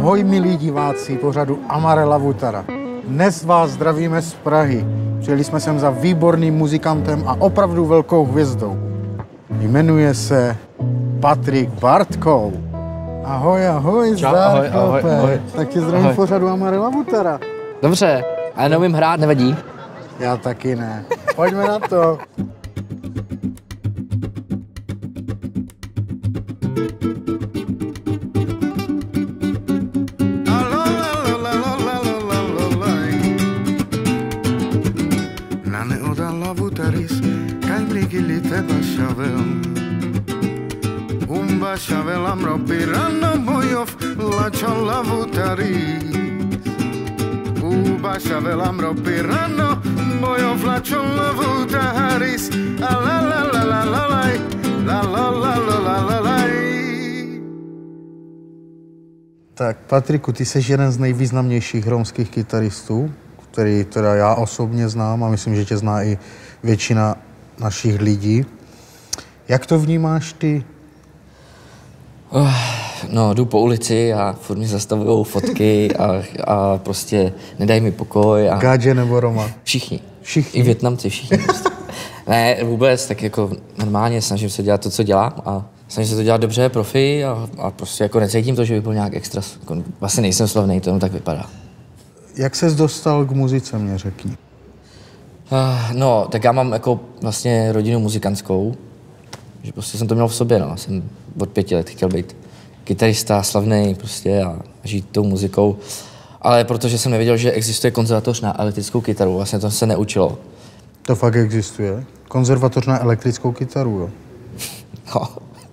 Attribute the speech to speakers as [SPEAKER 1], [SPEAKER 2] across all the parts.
[SPEAKER 1] Ahoj milí diváci pořadu Amarela Vutara. Dnes vás zdravíme z Prahy. Přijeli jsme sem za výborným muzikantem a opravdu velkou hvězdou. Jmenuje se Patrik Bartkou. Ahoj, ahoj, zdar, ahoj. Tak tě zdravím pořadu Amarela Vutara.
[SPEAKER 2] Dobře, ale neumím hrát, nevadí.
[SPEAKER 1] Já taky ne. Pojďme na to.
[SPEAKER 3] Shavel amro pirano bojov lačala vutaris. Uba shavel amro pirano bojov lačala vutaris. A la la la la la la la la la la la la.
[SPEAKER 1] Tak Patriku, ty jsi jeden z nejvýznamnějších romských kytaristů, který teda já osobně znám a myslím, že tě zná i většina našich lidí. Jak to vnímáš ty?
[SPEAKER 2] No, jdu po ulici a furt mi zastavují fotky a prostě nedají mi pokoj.
[SPEAKER 1] Gádže nebo Roma?
[SPEAKER 2] Všichni.
[SPEAKER 1] Všichni?
[SPEAKER 2] I Vietnamci, všichni prostě. Ne, vůbec, tak jako normálně snažím se dělat to, co dělám a snažím se to dělat dobře, profi a prostě jako necítím to, že bych byl nějak extra, jako vlastně nejsem slavnej, to jenom tak vypadá.
[SPEAKER 1] Jak ses dostal k muzice, mě řekni?
[SPEAKER 2] No, tak já mám jako vlastně rodinu muzikantskou, že prostě jsem to měl v sobě, no. Jsem od 5 let chtěl být kytarista, slavnej prostě a žít tou muzikou. Ale protože jsem nevěděl, že existuje konzervatoř na elektrickou kytaru, vlastně to se neučilo.
[SPEAKER 1] To fakt existuje? Konzervatoř na elektrickou kytaru, jo?
[SPEAKER 2] No.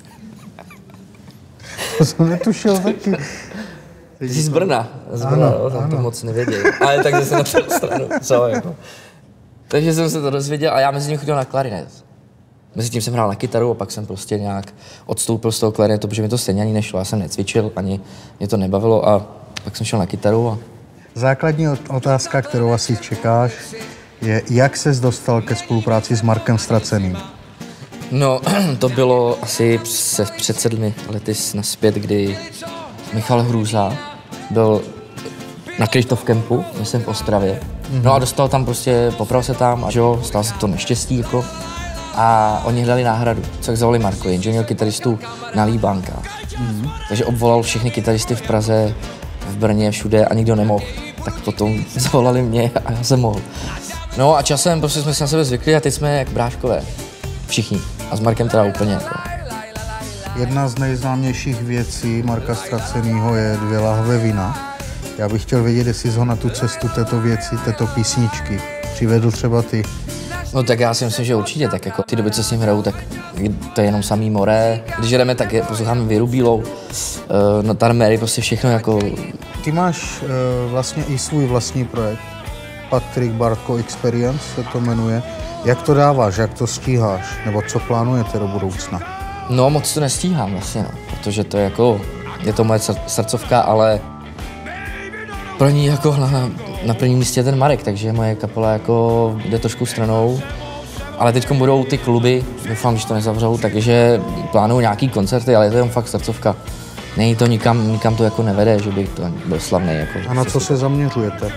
[SPEAKER 1] To jsem netušil taky.
[SPEAKER 2] Jsi z Brna, no, tam to moc nevěděl. Ale takže jsem na tu stranu, co jako. Takže jsem se to dozvěděl a já mezi ním chodil na klarinet. Mezitím jsem hrál na kytaru a pak jsem prostě nějak odstoupil z toho klarinetu, protože mi to stejně ani nešlo. Já jsem necvičil, ani mě to nebavilo a pak jsem šel na kytaru a...
[SPEAKER 1] Základní otázka, kterou asi čekáš, je, jak ses dostal ke spolupráci s Markem Ztraceným?
[SPEAKER 2] No, to bylo asi před 7 lety naspět, kdy Michal Hrůza byl na Krištof Campu, myslím v Ostravě. No a dostal tam prostě, popral se tam a jo, stalo se to neštěstí jako. A oni hledali náhradu, tak zavolali Marko, jenže měl kytaristu na Líbánkách. Takže obvolal všechny kytaristy v Praze, v Brně, všude a nikdo nemohl. Tak potom zavolali mě a já jsem mohl. No a časem prostě jsme se na sebe zvykli a teď jsme jak bráškové. Všichni. A s Markem teda úplně jako.
[SPEAKER 1] Jedna z nejznámějších věcí Marka Ztracenýho je 2 lahve vína. Já bych chtěl vědět, jestli jsi ho na tu cestu této věci, této písničky přivedl třeba ty.
[SPEAKER 2] No tak já si myslím, že určitě, tak jako ty doby, co s ním hrajou, tak to je jenom samý more. Když jdeme, tak posloucháme Věru Bílou, Notar Mary, prostě všechno jako...
[SPEAKER 1] Ty máš vlastně i svůj vlastní projekt, Patrik Bartko Experience se to jmenuje. Jak to dáváš, jak to stíháš, nebo co plánujete do budoucna?
[SPEAKER 2] No moc to nestíhám vlastně, no, protože to je jako, je to moje srdcovka, ale pro ní jako na prvním místě je ten Marek, takže moje kapela jako jde trošku stranou. Ale teď budou ty kluby, doufám, že to nezavřou, takže plánuju nějaký koncerty, ale je to jenom fakt srdcovka. Není to nikam to jako nevede, že bych to byl slavný. Jako,
[SPEAKER 1] a na co se zaměřujete?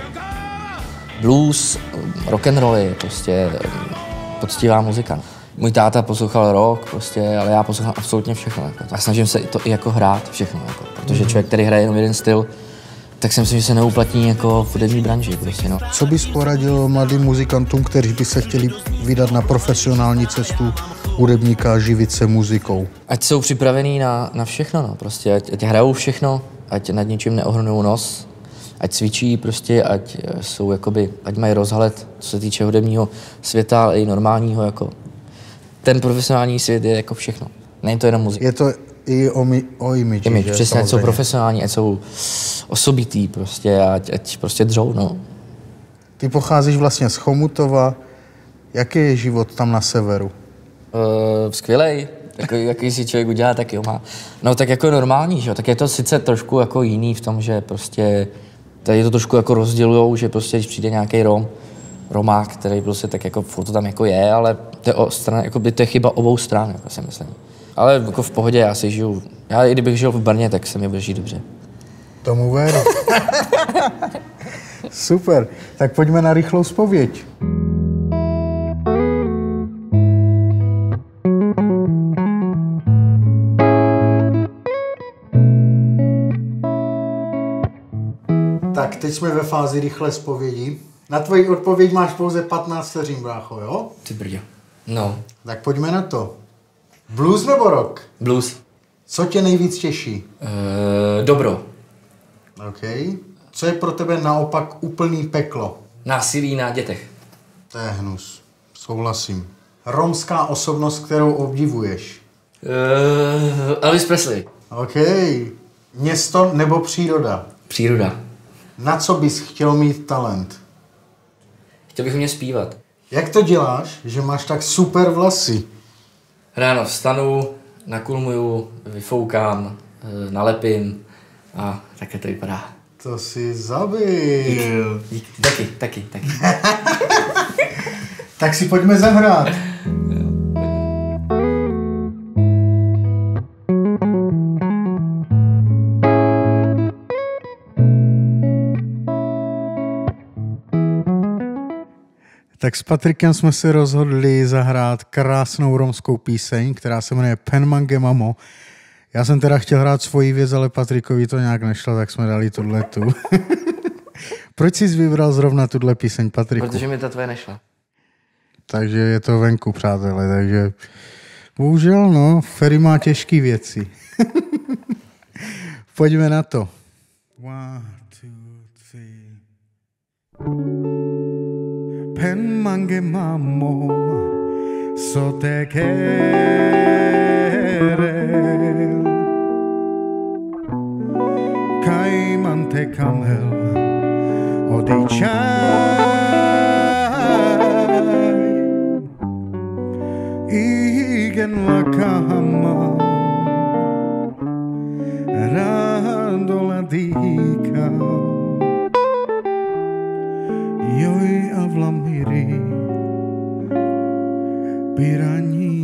[SPEAKER 2] Blues, rock'n'rolly, prostě poctivá muzika. Můj táta poslouchal rock, prostě, ale já poslouchám absolutně všechno. Jako. A snažím se to i jako hrát všechno, jako, protože člověk, který hraje jenom jeden styl, tak si myslím, že se neuplatní jako v hudební branži. Prostě, no.
[SPEAKER 1] Co bys poradil mladým muzikantům, kteří by se chtěli vydat na profesionální cestu hudebníka a živit se muzikou?
[SPEAKER 2] Ať jsou připravení na všechno, no. Prostě, ať hrajou všechno, ať nad ničím neohrnují nos, ať cvičí, prostě, ať jsou jakoby, ať mají rozhled, co se týče hudebního světa, ale i normálního. Jako. Ten profesionální svět je jako všechno. Není to jenom muzika.
[SPEAKER 1] Je to i o imidži, že?
[SPEAKER 2] Přesně, ať jsou profesionální, ať jsou osobitý, prostě, ať prostě dřou, no.
[SPEAKER 1] Ty pocházíš vlastně z Chomutova. Jaký je život tam na severu?
[SPEAKER 2] Skvělej. Jaký si člověk udělá, tak jo má. No tak jako normální, že? Tak je to sice trošku jako jiný v tom, že prostě tady to trošku jako rozdělujou, že prostě když přijde nějaký Romák, který prostě tak jako furt to tam jako je, ale to je chyba obou stran, jako si myslím. Ale jako v pohodě, já si žiju. Já i kdybych žil v Brně, tak se mi bude žít dobře.
[SPEAKER 1] Tomu věru. Super, tak pojďme na rychlou zpověď. Tak, teď jsme ve fázi rychlé zpovědi. Na tvoji odpověď máš pouze 15 vteřin, brácho, jo?
[SPEAKER 2] Ty brďo. No.
[SPEAKER 1] Tak pojďme na to. Blues nebo rock?
[SPEAKER 2] Blues.
[SPEAKER 1] Co tě nejvíc těší?
[SPEAKER 2] Dobro.
[SPEAKER 1] OK. Co je pro tebe naopak úplný peklo?
[SPEAKER 2] Násilí na dětech.
[SPEAKER 1] To je hnus. Souhlasím. Romská osobnost, kterou obdivuješ?
[SPEAKER 2] Elvis Presley.
[SPEAKER 1] OK. Město nebo příroda?
[SPEAKER 2] Příroda.
[SPEAKER 1] Na co bys chtěl mít talent?
[SPEAKER 2] Chtěl bych umět zpívat.
[SPEAKER 1] Jak to děláš, že máš tak super vlasy?
[SPEAKER 2] Ráno vstanu, nakulmuju, vyfoukám, nalepím a takhle to vypadá.
[SPEAKER 1] To si zabil.
[SPEAKER 2] Díky. Taky.
[SPEAKER 1] Tak si pojďme zahrát. Tak s Patrikem jsme se rozhodli zahrát krásnou romskou píseň, která se jmenuje Pen Mange Mamo. Já jsem teda chtěl hrát svoji věc, ale Patrikovi to nějak nešlo, tak jsme dali tuhletu. Proč jsi vybral zrovna tuhle píseň, Patriku?
[SPEAKER 2] Protože mi ta tvoje nešla.
[SPEAKER 1] Takže je to venku, přátelé, takže bohužel, no, Ferry má těžké věci. Pojďme na to. 1, 2, 3. Pen mange mamo, so te querer. Caimante camel, odichai. Igen la cama, randola dica. Joj a vlamíry piraní.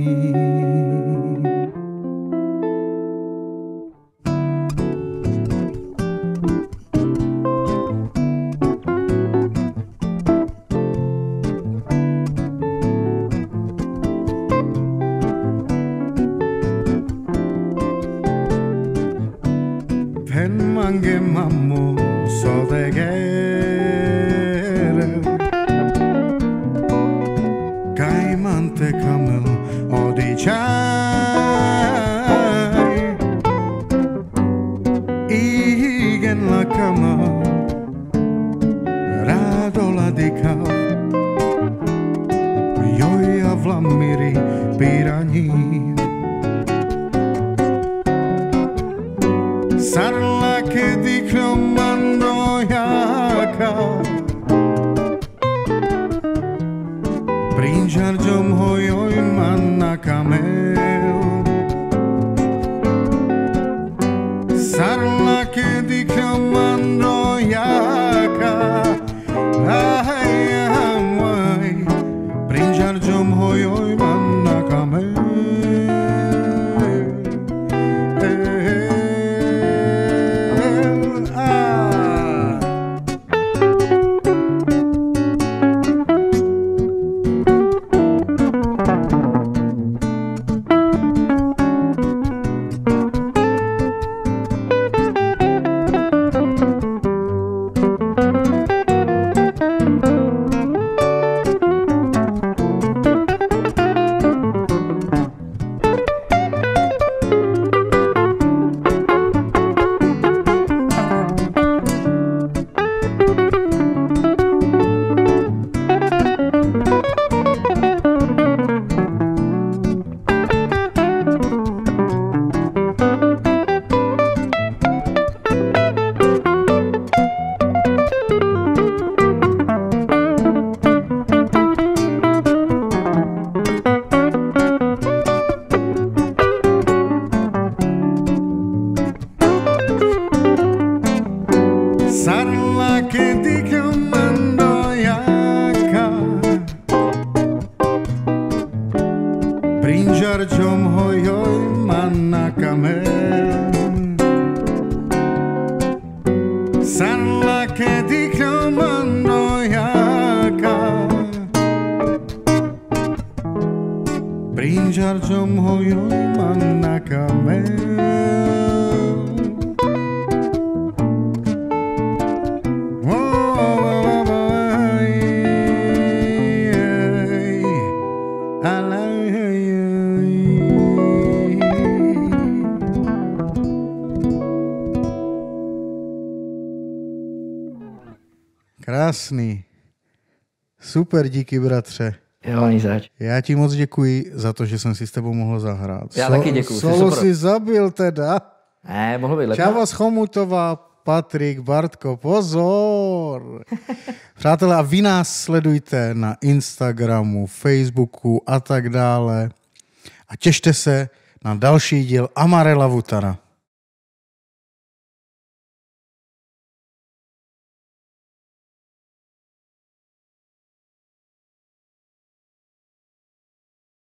[SPEAKER 1] Pen mange mammo so de Caimante camel odichai. Igen la cama radola di cal. Joj a vlamíry piraní. Sarla che di comando jaka. Prinžarđom hojoj man na kamel. Sarla che di comando jaka. Aj, karčom hojoj manna kamel. Krásný. Super, díky, bratře.
[SPEAKER 2] Jo, nic zač.
[SPEAKER 1] Já ti moc děkuji za to, že jsem si s tebou mohl zahrát.
[SPEAKER 2] Já taky děkuji.
[SPEAKER 1] Solo si zabil teda.
[SPEAKER 2] Ne, mohl být lepší.
[SPEAKER 1] Čava Chomutová, Patrik, Bartko, pozor. Přátelé, a vy nás sledujte na Instagramu, Facebooku a tak dále. A těšte se na další díl Amarela Vutara.